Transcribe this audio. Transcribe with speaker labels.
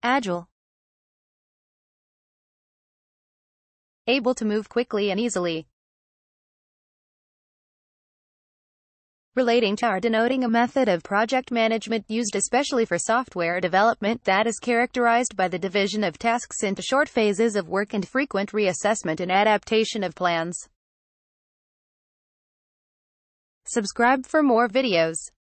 Speaker 1: Agile. Able to move quickly and easily. Relating to are denoting a method of project management used especially for software development that is characterized by the division of tasks into short phases of work and frequent reassessment and adaptation of plans. Subscribe for more videos.